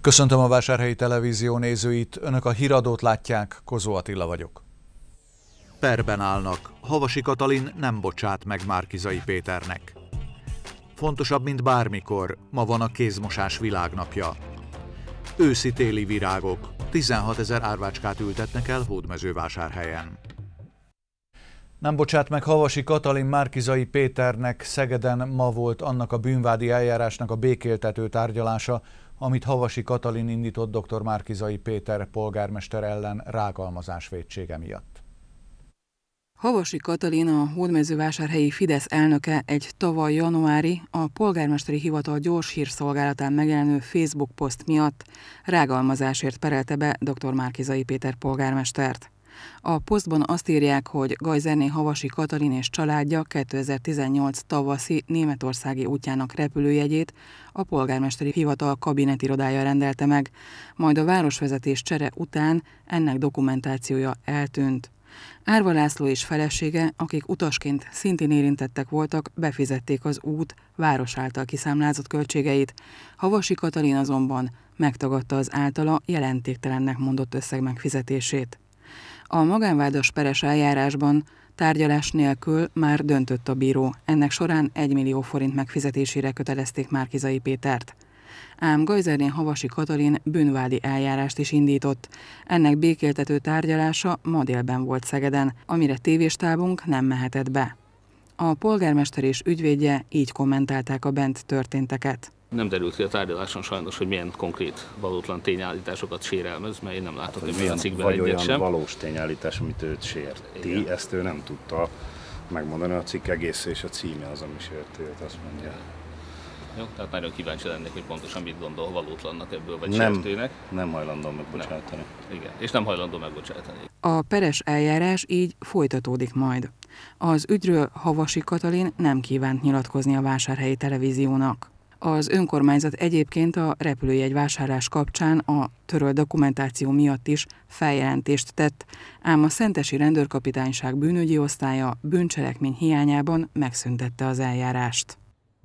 Köszöntöm a Vásárhelyi Televízió nézőit, Önök a híradót látják, Kozó Attila vagyok. Perben állnak, Havasi Katalin nem bocsát meg Márki-Zay Péternek. Fontosabb, mint bármikor, ma van a kézmosás világnapja. Őszi-téli virágok, 16 000 árvácskát ültetnek el Hódmezővásárhelyen. Nem bocsát meg Havasi Katalin Márki-Zay Péternek, Szegeden ma volt annak a bűnvádi eljárásnak a békéltető tárgyalása, amit Havasi Katalin indított dr. Márki-Zay Péter polgármester ellen rágalmazás vétsége miatt. Havasi Katalin, a hódmezővásárhelyi Fidesz elnöke egy tavaly januári, a polgármesteri hivatal gyors hírszolgálatán megjelenő Facebook poszt miatt rágalmazásért perelte be dr. Márki-Zay Péter polgármestert. A posztban azt írják, hogy Gajzerné Havasi Katalin és családja 2018 tavaszi németországi útjának repülőjegyét a polgármesteri hivatal kabinetirodája rendelte meg, majd a városvezetés csere után ennek dokumentációja eltűnt. Árva László és felesége, akik utasként szintén érintettek voltak, befizették az út város által kiszámlázott költségeit. Havasi Katalin azonban megtagadta az általa jelentéktelennek mondott összeg megfizetését. A magánvádas peres eljárásban tárgyalás nélkül már döntött a bíró, ennek során 1 millió forint megfizetésére kötelezték Márki-Zay Pétert. Ám Gajzerné Havasi Katalin bűnvádi eljárást is indított. Ennek békéltető tárgyalása ma délben volt Szegeden, amire tévéstábunk nem mehetett be. A polgármester és ügyvédje így kommentálták a bent történteket. Nem derült ki a tárgyaláson sajnos, hogy milyen konkrét valótlan tényállításokat sérelmez, mert én nem látok, hogy milyen cikkben egyet sem. Vagy olyan valós tényállítás, amit őt sérti. Igen. Ezt ő nem tudta megmondani, a cikk egész és a címe az, ami sérti őt, azt mondja. Jó, tehát nagyon kíváncsi lennék, hogy pontosan mit gondol valótlannak ebből, vagy sértőnek. Nem hajlandó megbocsátani. Igen, és nem hajlandó megbocsátani. A peres eljárás így folytatódik majd. Az ügyről Havasi Katalin nem kívánt nyilatkozni a Vásárhelyi Televíziónak. Az önkormányzat egyébként a repülőjegy vásárlás kapcsán a törölt dokumentáció miatt is feljelentést tett, ám a szentesi rendőrkapitányság bűnügyi osztálya bűncselekmény hiányában megszüntette az eljárást.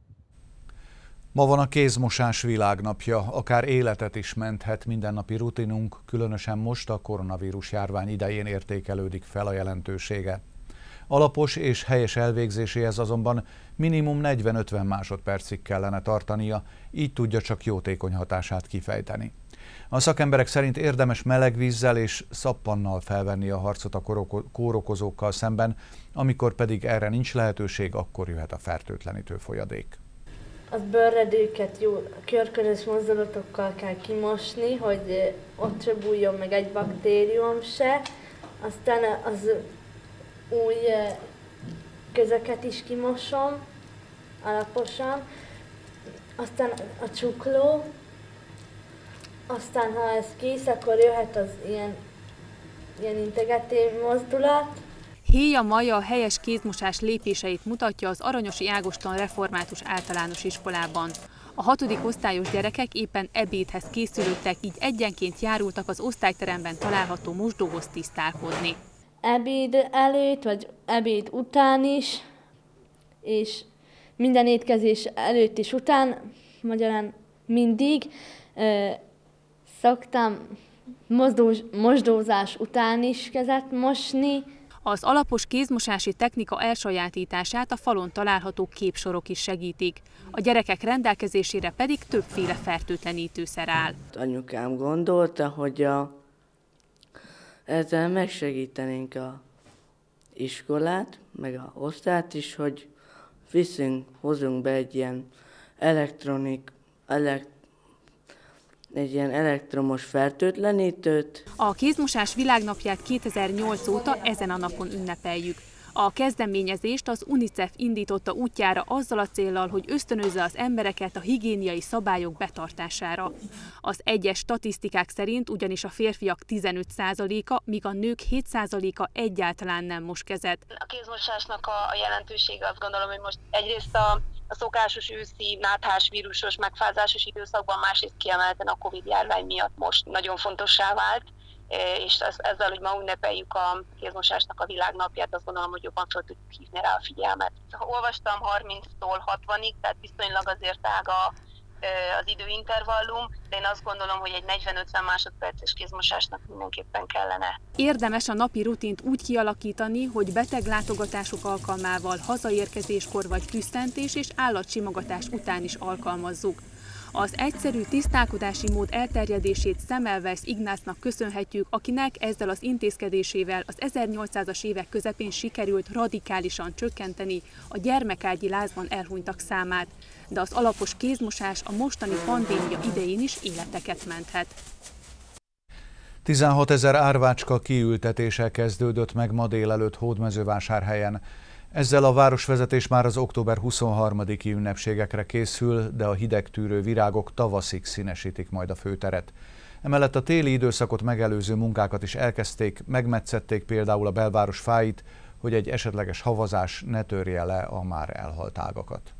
Ma van a kézmosás világnapja, akár életet is menthet mindennapi rutinunk, különösen most a koronavírus járvány idején értékelődik fel a jelentősége. Alapos és helyes elvégzéséhez azonban minimum 40-50 másodpercig kellene tartania, így tudja csak jótékony hatását kifejteni. A szakemberek szerint érdemes meleg vízzel és szappannal felvenni a harcot a kórokozókkal szemben, amikor pedig erre nincs lehetőség, akkor jöhet a fertőtlenítő folyadék. Az bőrredőket jó körkörös mozdulatokkal kell kimosni, hogy ott se bújjon meg egy baktérium se. Aztán az új közöket is kimosom alaposan. Aztán a csukló. Aztán ha ez kész, akkor jöhet az ilyen integető mozdulat. Héja Maja a helyes kézmosás lépéseit mutatja az Aranyosi Ágoston Református Általános Iskolában. A 6. osztályos gyerekek éppen ebédhez készülődtek, így egyenként járultak az osztályteremben található mosdóhoz tisztálkodni. Ebéd előtt, vagy ebéd után is, és minden étkezés előtt és után, magyarán mindig szoktam mosdózás után is kezet mosni. Az alapos kézmosási technika elsajátítását a falon található képsorok is segítik. A gyerekek rendelkezésére pedig többféle fertőtlenítőszer áll. Anyukám gondolta, hogy ezzel megsegítenénk az iskolát, meg a osztályt is, hogy hozunk be egy ilyen elektromos fertőtlenítőt. A kézmosás világnapját 2008 óta ezen a napon ünnepeljük. A kezdeményezést az UNICEF indította útjára azzal a céllal, hogy ösztönözze az embereket a higiéniai szabályok betartására. Az egyes statisztikák szerint ugyanis a férfiak 15%-a, míg a nők 7%-a egyáltalán nem mos kezet. A kézmosásnak a jelentősége, azt gondolom, hogy most egyrészt a szokásos őszi náthás vírusos megfázásos időszakban, másrészt kiemelten a Covid-járvány miatt most nagyon fontossá vált, és ezzel, hogy ma ünnepeljük a kézmosásnak a világnapját, azt gondolom, hogy jobban fel tudjuk hívni rá a figyelmet. Olvastam 30-tól 60-ig, tehát viszonylag azért ág az időintervallum, de én azt gondolom, hogy egy 40-50 másodperces kézmosásnak mindenképpen kellene. Érdemes a napi rutint úgy kialakítani, hogy beteglátogatások alkalmával, hazaérkezéskor vagy tüsszentés és állatsimogatás után is alkalmazzuk. Az egyszerű tisztálkodási mód elterjedését Semmelweis Ignácnak köszönhetjük, akinek ezzel az intézkedésével az 1800-as évek közepén sikerült radikálisan csökkenteni a gyermekágyi lázban elhunytak számát, de az alapos kézmosás a mostani pandémia idején is életeket menthet. 16 000 árvácska kiültetése kezdődött meg ma délelőtt Hódmezővásárhelyen. Ezzel a városvezetés már az október 23-i ünnepségekre készül, de a hidegtűrő virágok tavaszig színesítik majd a főteret. Emellett a téli időszakot megelőző munkákat is elkezdték, megmetszették például a belváros fáit, hogy egy esetleges havazás ne törje le a már elhalt ágakat.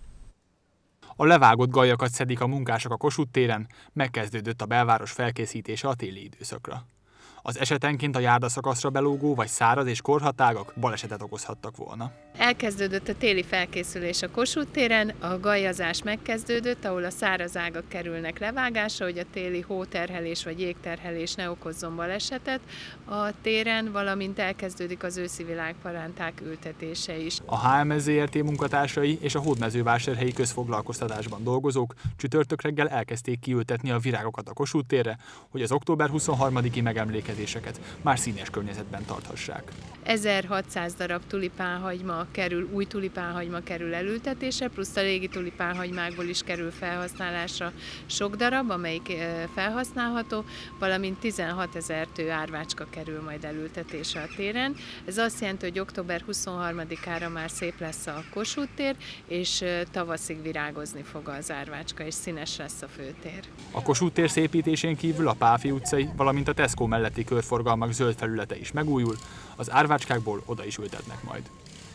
A levágott gajakat szedik a munkások a Kossuth téren, megkezdődött a belváros felkészítése a téli időszakra. Az esetenként a járdaszakaszra belógó vagy száraz és korhadt ágak balesetet okozhattak volna. Elkezdődött a téli felkészülés a Kossuth téren, a gajazás megkezdődött, ahol a száraz ágak kerülnek levágásra, hogy a téli hóterhelés vagy jégterhelés ne okozzon balesetet a téren, valamint elkezdődik az őszi virágparánták ültetése is. A HMS Zrt. Munkatársai és a Hódmezővásárhelyi közfoglalkoztatásban dolgozók csütörtök reggel elkezdték kiültetni a virágokat a Kossuth térre, hogy az október 23-i megemlékezéseket már színes környezetben tarthassák. 1600 darab tulipánhagyma új tulipánhagyma kerül elültetésre, plusz a régi tulipánhagymákból is kerül felhasználásra sok darab, amelyik felhasználható, valamint 16 000 tő árvácska kerül majd elültetésre a téren. Ez azt jelenti, hogy október 23-ára már szép lesz a Kossuth tér, és tavaszig virágozni fog az árvácska, és színes lesz a főtér. A Kossuth tér szépítésén kívül a Pálffy utcai, valamint a Tesco melletti körforgalmak zöld felülete is megújul, az árvácskákból oda is ültetnek majd.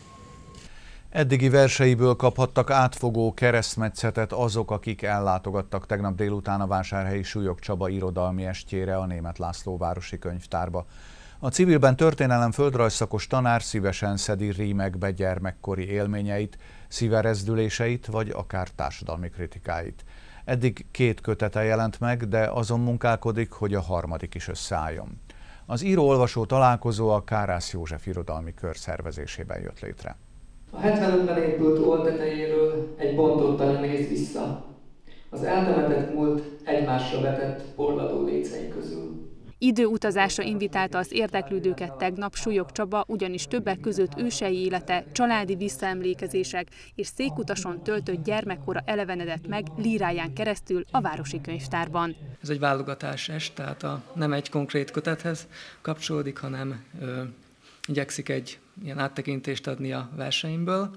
Eddigi verseiből kaphattak átfogó keresztmetszetet azok, akik ellátogattak tegnap délután a vásárhelyi Súlyog Csaba irodalmi estjére a Németh László városi könyvtárba. A civilben történelem földrajzszakos tanár szívesen szedi rímekbe gyermekkori élményeit, szíverezdüléseit vagy akár társadalmi kritikáit. Eddig 2 kötete jelent meg, de azon munkálkodik, hogy a harmadik is összeálljon. Az író-olvasó találkozó a Kárász József irodalmi kör szervezésében jött létre. A 75-ben épült Old tetejéről egy bontottan néz vissza. Az eltemetett múlt egymásra vetett porladó lécei közül. Időutazásra invitálta az érdeklődőket tegnap Súlyog Csaba, ugyanis többek között ősei élete, családi visszaemlékezések és székutason töltött gyermekkora elevenedett meg líráján keresztül a városi könyvtárban. Ez egy válogatás est, tehát nem egy konkrét kötethez kapcsolódik, hanem igyekszik egy ilyen áttekintést adni a verseimből.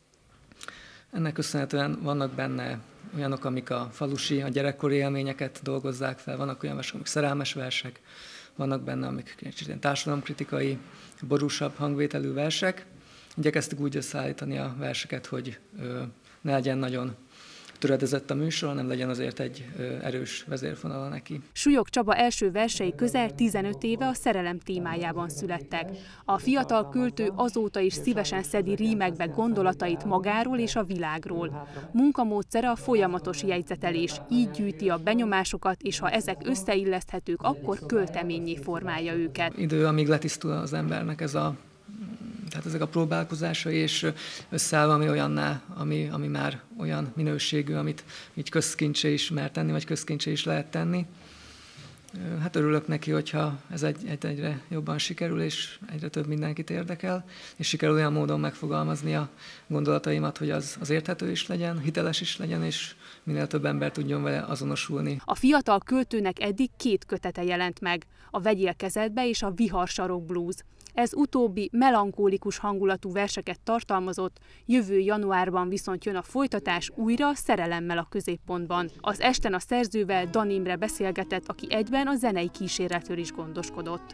Ennek köszönhetően vannak benne olyanok, amik a falusi, a gyerekkori élményeket dolgozzák fel, vannak olyan versek, amik szerelmes versek, vannak benne, amik kicsit társadalomkritikai, borúsabb hangvételű versek. Igyekeztük úgy összeállítani a verseket, hogy ne legyen nagyon töredezett a műsor, hanem legyen azért egy erős vezérfonala neki. Súlyog Csaba első versei közel 15 éve a szerelem témájában születtek. A fiatal költő azóta is szívesen szedi rímekbe gondolatait magáról és a világról. Munkamódszere a folyamatos jegyzetelés, így gyűjti a benyomásokat, és ha ezek összeilleszthetők, akkor költeményé formálja őket. Idő, amíg letisztul az embernek tehát ezek a próbálkozásai, és összeáll valami olyanná, ami már olyan minőségű, amit így közkincsé is mer tenni, vagy közkincsé is lehet tenni. Hát örülök neki, hogyha ez egyre jobban sikerül, és egyre több mindenkit érdekel, és sikerül olyan módon megfogalmazni a gondolataimat, hogy az érthető is legyen, hiteles is legyen, és minél több ember tudjon vele azonosulni. A fiatal költőnek eddig 2 kötete jelent meg, a Vegyél kezedbe és a Viharsarok blues. Ez utóbbi melankólikus hangulatú verseket tartalmazott, jövő januárban viszont jön a folytatás újra a szerelemmel a középpontban. Az esten a szerzővel Dan Imre beszélgetett, aki egyben a zenei kíséretről is gondoskodott.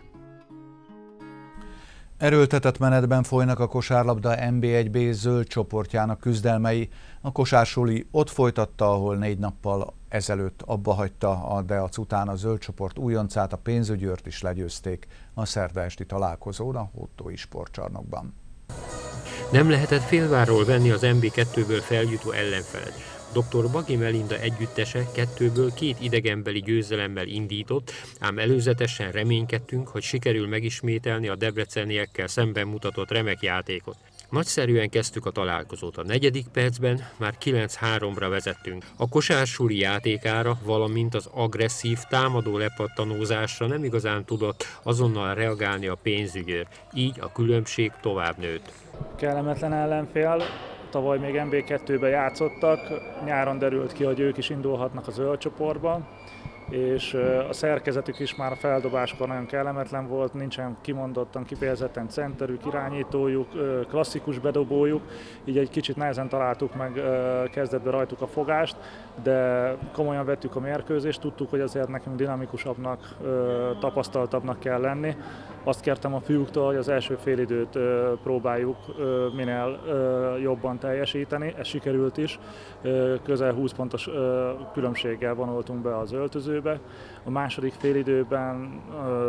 Erőltetett menetben folynak a kosárlabda NB1B zöld csoportjának küzdelmei. A kosársuli ott folytatta, ahol 4 nappal ezelőtt abba hagyta, de a után a zöld csoport újoncát, a Pénzügyőrt is legyőzték a szerda esti találkozón a Hódtói sportcsarnokban. Nem lehetett félvárról venni az NB2-ből feljutó ellenfelet. Dr. Bagi Melinda együttese 2-ből 2 idegenbeli győzelemmel indított, ám előzetesen reménykedtünk, hogy sikerül megismételni a debreceniekkel szemben mutatott remek játékot. Nagyszerűen kezdtük a találkozót. A 4. percben már 9-3-ra vezettünk. A kosársuli játékára, valamint az agresszív támadó lepattanózásra nem igazán tudott azonnal reagálni a pénzügyőr, így a különbség tovább nőtt. Kellemetlen ellenfél, tavaly még MB2-ben játszottak, nyáron derült ki, hogy ők is indulhatnak a zöld csoportba, és a szerkezetük is már a feldobásokon nagyon kellemetlen volt, nincsen kimondottan, kifejezetten centerük, irányítójuk, klasszikus bedobójuk, így egy kicsit nehezen találtuk meg kezdetben rajtuk a fogást, de komolyan vettük a mérkőzést, tudtuk, hogy azért nekünk dinamikusabbnak, tapasztaltabbnak kell lenni. Azt kértem a fiúktól, hogy az első félidőt próbáljuk minél jobban teljesíteni, ez sikerült is, közel 20 pontos különbséggel vonultunk be az öltözőbe. A második félidőben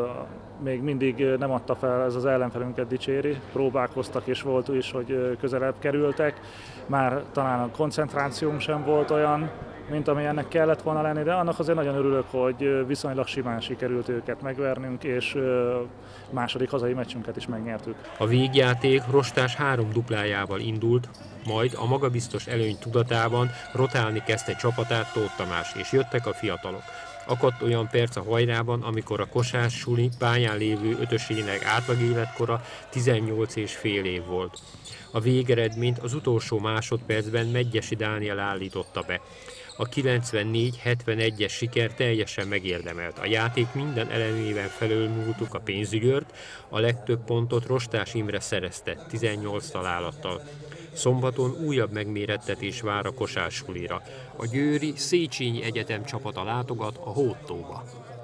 még mindig nem adta fel, ez az ellenfelünket dicséri, próbálkoztak és volt is, hogy közelebb kerültek, már talán a koncentrációnk sem volt olyan, mint ami ennek kellett volna lenni, de annak azért nagyon örülök, hogy viszonylag simán sikerült őket megvernünk, és második hazai meccsünket is megnyertük. A végjáték Rostás 3 duplájával indult, majd a magabiztos előny tudatában rotálni kezdte csapatát Tóth Tamás, és jöttek a fiatalok. Akadt olyan perc a hajrában, amikor a kosársuli pályán lévő ötösének átlag életkora 18,5 év volt. A végeredményt az utolsó másodpercben Medgyessy Dániel állította be. A 94-71-es siker teljesen megérdemelt. A játék minden elemében felülmúltuk a pénzügyőrt, a legtöbb pontot Rostás Imre szerezte, 18 találattal. Szombaton újabb megmérettetés vár a kosársulira. A győri Széchenyi Egyetem csapata látogat a Hódtóba.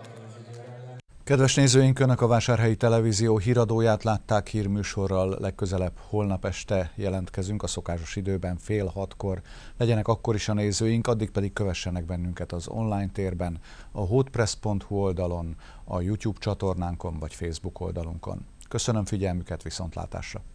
Kedves nézőink, Önök a Vásárhelyi Televízió híradóját látták, hírműsorral legközelebb holnap este jelentkezünk a szokásos időben 5:30-kor. Legyenek akkor is a nézőink, addig pedig kövessenek bennünket az online térben, a hoodpress.hu oldalon, a YouTube csatornánkon vagy Facebook oldalunkon. Köszönöm figyelmüket, viszontlátásra!